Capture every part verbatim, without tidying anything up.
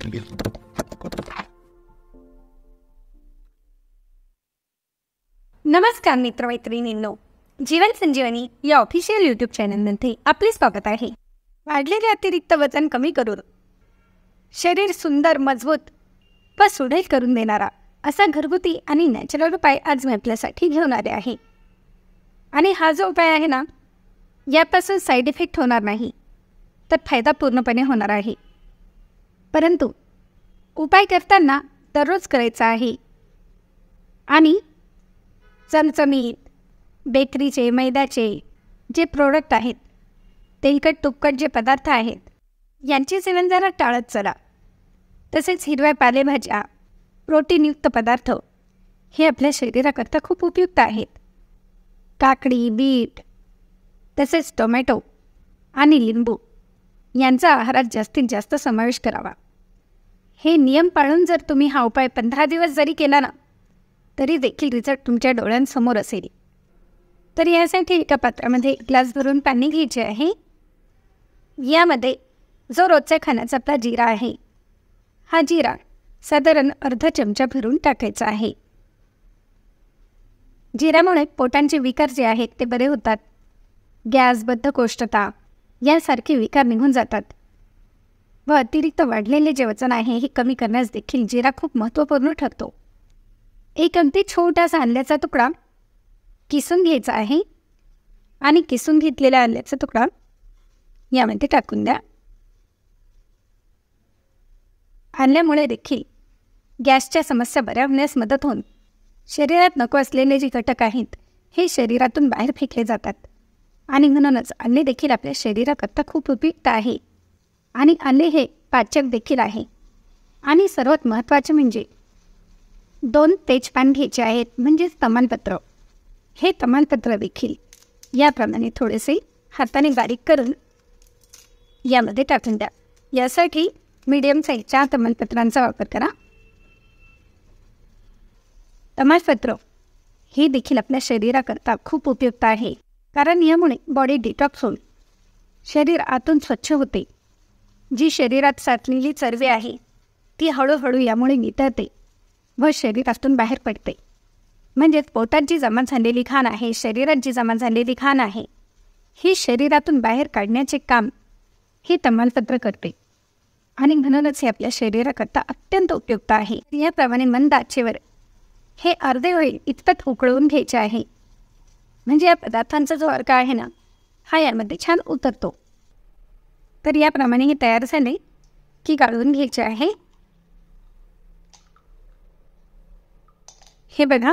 नमस्कार मित्रमैत्रिणींनो, जीवन संजीवनी या official YouTube चॅनलमध्ये आपले स्वागत आहे. वाढलेले अतिरिक्त वजन कमी करून शरीर सुंदर, मजबूत व सुदृढ करून देणारा असा घरगुती आणि नॅचरल उपाय आज मी आपल्यासाठी घेऊन आले आहे. आणि हा जो उपाय आहे ना, यापासून साईड इफेक्ट होणार नाही, तर फायदा पूर्णपणे होणार आहे. परंतु उपाय करताना दररोज करायचा आहे. आणि चमचमीत बेकरीचे, मैद्याचे जे प्रोडक्ट आहेत, तेलकट तुपकट जे पदार्थ आहेत, यांचे सेवन जरा टाळत चला. तसेच हिरव्या पालेभाज्या, प्रोटीनयुक्त पदार्थ हे आपल्या शरीराकरता खूप उपयुक्त आहेत. काकडी, बीट, तसेच टोमॅटो आणि लिंबू यांचा आहारात जास्तीत जास्त समावेश करावा. हे नियम पाळून जर तुम्ही हा उपाय पंधरा दिवस जरी केला ना, तरी देखील रिझल्ट तुमच्या डोळ्यांसमोर असेल. तर यासाठी एका पात्रामध्ये एक ग्लास भरून पाणी घ्यायचे आहे. यामध्ये जो रोजच्या खाण्याचा आपला जिरा आहे, हा जिरा साधारण अर्धा चमचा भरून टाकायचा आहे. जिऱ्यामुळे पोटांचे विकार जे आहेत ते बरे होतात. गॅस, बद्धकोष्ठता यासारखे विकार निघून जातात. व अतिरिक्त वाढलेले जे वजन आहे हे कमी करण्यास देखील जिरा खूप महत्त्वपूर्ण ठरतो. एक अगदी छोटासा आल्याचा तुकडा किसून घ्यायचा आहे आणि किसून घेतलेला आल्याचा तुकडा यामध्ये टाकून द्या. आल्यामुळे देखील गॅसच्या समस्या बऱ्या होण्यास मदत होऊन शरीरात नको असलेले जे घटक आहेत हे शरीरातून बाहेर फेकले जातात. आणि म्हणूनच आले देखील आपल्या शरीराकरता खूप उपयुक्त आहे. आणि आले हे पाचक देखील आहे. आणि सर्वात महत्त्वाचे म्हणजे दोन तेजपान घ्यायचे आहेत, म्हणजेच तमालपत्र. हे तमालपत्र देखील याप्रमाणे थोडेसे हाताने बारीक करून यामध्ये टाकून द्या. यासाठी मीडियम साईजच्या तमालपत्रांचा वापर करा. तमालपत्र हे देखील आपल्या शरीराकरता खूप उपयुक्त आहे, कारण यामुळे बॉडी डिटॉक्स होऊन शरीर आतून स्वच्छ होते. जी शरीरात साचलेली चरबी आहे ती हळूहळू यामुळे नितळते व शरीरातून बाहेर पडते. म्हणजेच पोटात जी जमा झालेली घाण आहे, शरीरात जी जमा झालेली घाण आहे, ही शरीरातून बाहेर काढण्याचे काम हे तमालपत्र करते. आणि म्हणूनच हे आपल्या शरीराकरता अत्यंत उपयुक्त आहे. याप्रमाणे मंद आचेवर हे अर्धे होईल इतपत उकळवून घ्यायचे आहे. म्हणजे या पदार्थांचा जो अर्क आहे ना, हा यामध्ये छान उतरतो. तर याप्रमाणे हे तयार झाले की गाळून घ्यायचे आहे. हे बघा,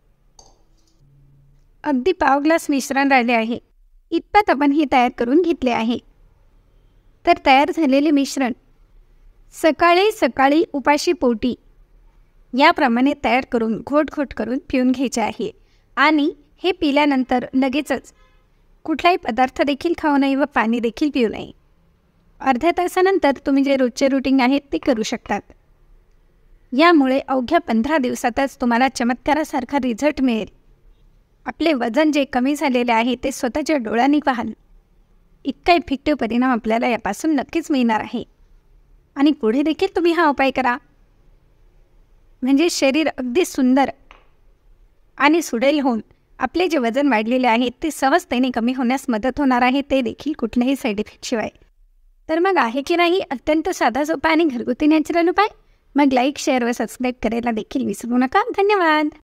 अगदी पाव ग्लास मिश्रण राहिले आहे इतपत आपण हे तयार करून घेतले आहे. तर तयार झालेले मिश्रण सकाळी सकाळी उपाशी पोटी याप्रमाणे तयार करून घोट घोट करून पिऊन घ्यायचे आहे. आणि हे पिल्यानंतर लगेचच कुठलाही पदार्थ देखील खाऊ नये व पाणी देखील पिऊ नये. अर्ध्या तासानंतर तुम्ही जे रोजचे रुटीन आहे ते करू शकतात. यामुळे अवघ्या पंधरा दिवसातच तुम्हाला चमत्कारासारखा रिझल्ट मिळेल. आपले वजन जे कमी झालेले आहे ते स्वतःच्या डोळ्यांनी पाहाल इतका इफेक्टिव्ह परिणाम आपल्याला यापासून नक्कीच मिळणार आहे. आणि पुढे देखील तुम्ही हा उपाय करा, म्हणजे शरीर अगदी सुंदर आणि सुडैल होऊन आपले जे वजन वाढलेले आहे ते सहजतेने कमी होण्यास मदत होणार आहे, ते देखील कुठल्याही साईड इफेक्टशिवाय. तर मग आहे की नाही अत्यंत साधा सोपा आणि घरगुती नॅचरल उपाय? मग लाईक, शेअर व सबस्क्राईब करायला देखील विसरू नका. धन्यवाद.